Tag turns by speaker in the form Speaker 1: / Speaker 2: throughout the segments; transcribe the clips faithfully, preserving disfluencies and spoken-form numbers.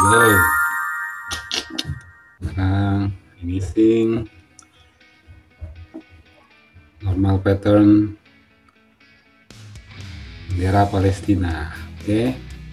Speaker 1: Wow. Sekarang finishing normal pattern bendera Palestina. Oke,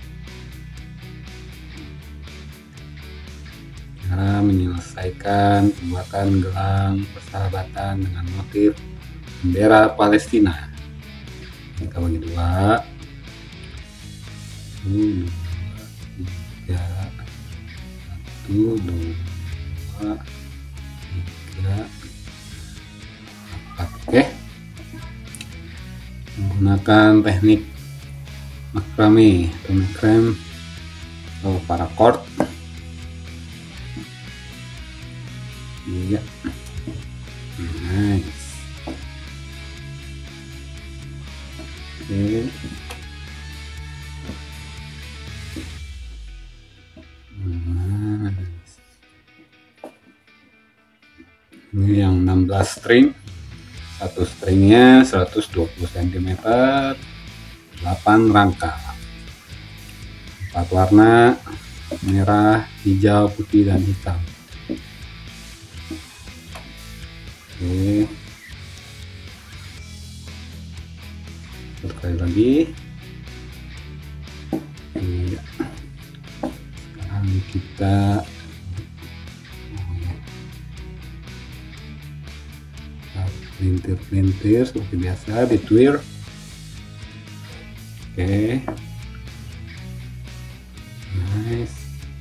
Speaker 1: cara menyelesaikan pembuatan gelang persahabatan dengan motif bendera Palestina. Kita bagi dua, satu, dua, tiga, satu, dua, tiga, empat. Oke, menggunakan teknik makrame atau macrame atau paracord. Iya, nice. Oke, nice. Ini yang enam belas string, satu stringnya seratus dua puluh sentimeter, delapan rangka, empat warna, merah, hijau, putih, dan hitam. Oke, sekali lagi. Iya. Sekarang kita pelintir-pelintir seperti biasa di twir. Oke, nice.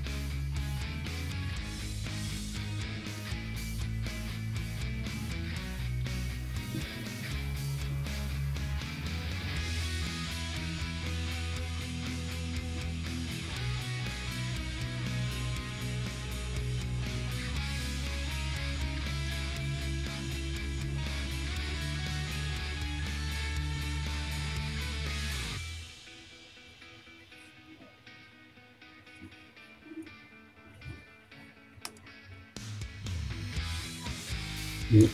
Speaker 1: Yuk.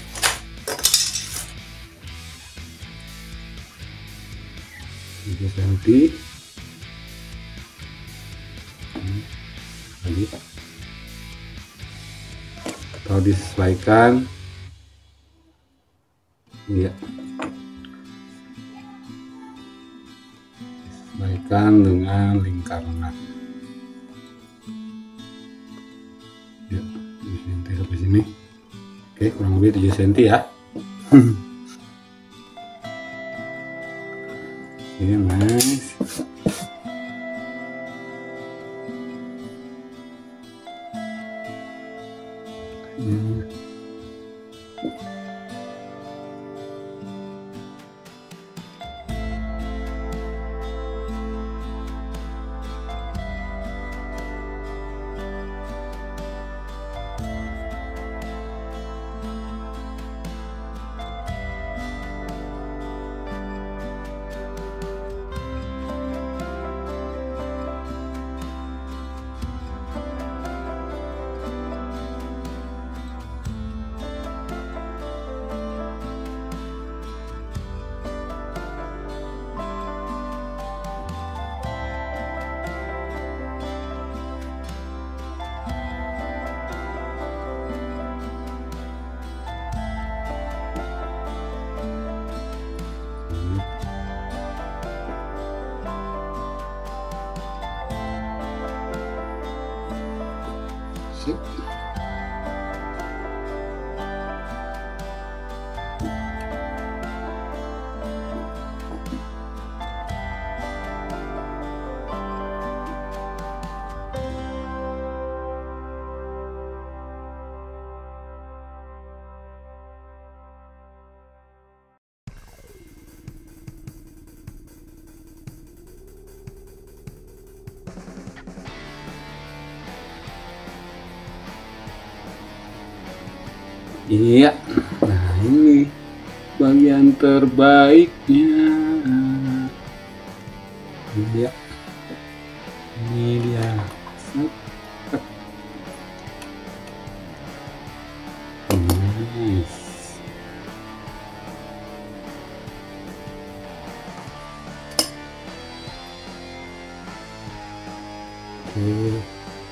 Speaker 1: tujuh senti lagi atau disesuaikan. Iya, disesuaikan dengan lingkaran. Ya, tujuh senti sampai sini. Oke, kurang lebih tujuh senti ya. Oke, nice. Hmm. Sip. Iya, nah ini bagian terbaiknya. Iya, ini dia. Nice. Oke.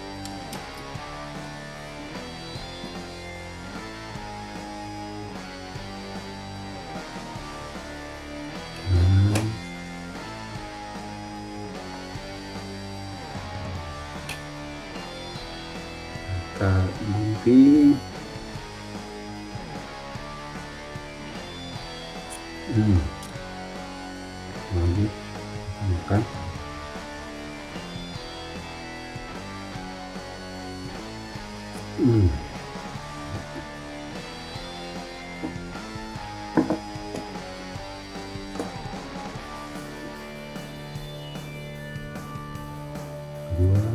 Speaker 1: kita gunting. Hmm. Lagi makan. Hmm. Dua.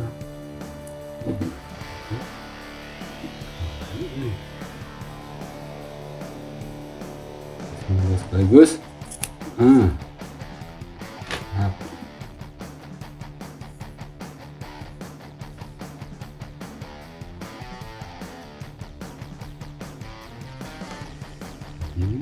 Speaker 1: Semoga sekaligus. Hmm. Nah. Ini.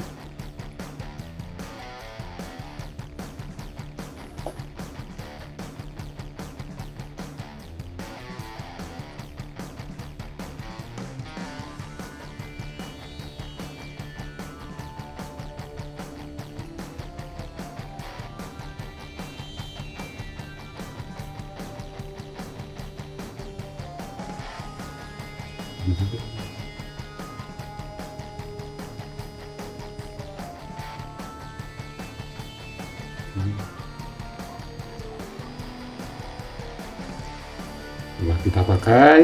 Speaker 1: Setelah kita pakai,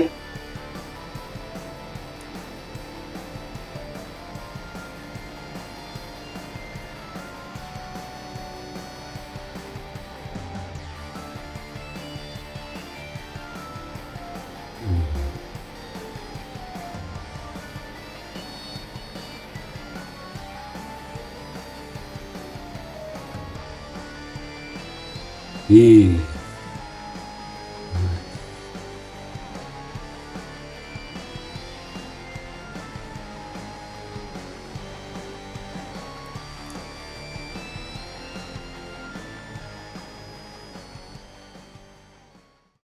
Speaker 1: Ih,